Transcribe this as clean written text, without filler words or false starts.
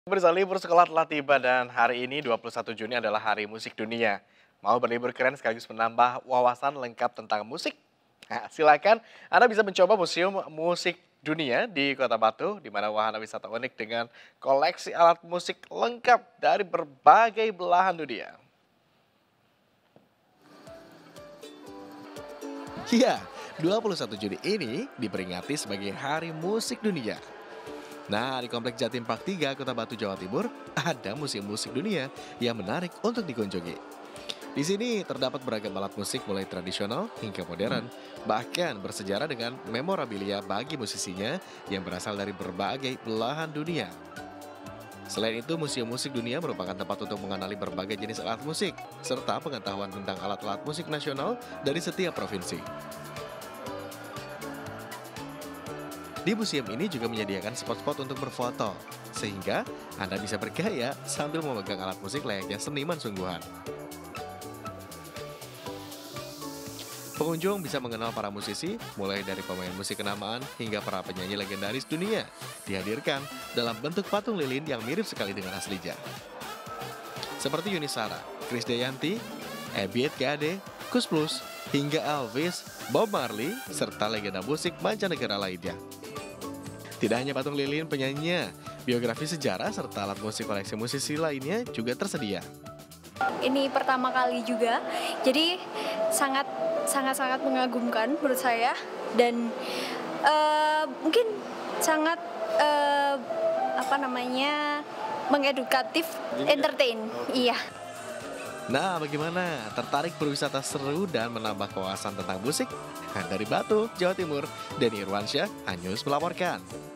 Pemirsa, libur sekolah telah tiba dan hari ini 21 Juni adalah Hari Musik Dunia. Mau berlibur keren sekaligus menambah wawasan lengkap tentang musik? Nah, silakan Anda bisa mencoba Museum Musik Dunia di Kota Batu, di mana wahana wisata unik dengan koleksi alat musik lengkap dari berbagai belahan dunia. Ya, 21 Juni ini diperingati sebagai Hari Musik Dunia. Nah, di Komplek Jatim Park 3, Kota Batu, Jawa Timur, ada Museum Musik Dunia yang menarik untuk dikunjungi. Di sini terdapat beragam alat musik mulai tradisional hingga modern, bahkan bersejarah dengan memorabilia bagi musisinya yang berasal dari berbagai belahan dunia. Selain itu, Museum Musik Dunia merupakan tempat untuk mengenali berbagai jenis alat musik, serta pengetahuan tentang alat-alat musik nasional dari setiap provinsi. Di museum ini juga menyediakan spot-spot untuk berfoto, sehingga Anda bisa bergaya sambil memegang alat musik layaknya seniman sungguhan. Pengunjung bisa mengenal para musisi, mulai dari pemain musik kenamaan hingga para penyanyi legendaris dunia, dihadirkan dalam bentuk patung lilin yang mirip sekali dengan aslinya. Seperti Yuni Shara, Krisdayanti, Ebiet GAD, Kus Plus, hingga Elvis, Bob Marley, serta legenda musik mancanegara lainnya. Tidak hanya patung lilin penyanyinya, biografi sejarah serta alat musik koleksi musisi lainnya juga tersedia. Ini pertama kali juga, jadi sangat mengagumkan menurut saya dan mungkin sangat mengedukatif, entertain, iya. Nah, bagaimana? Tertarik berwisata seru dan menambah wawasan tentang musik? Dari Batu, Jawa Timur, Denny Irwansyah, Anyus melaporkan.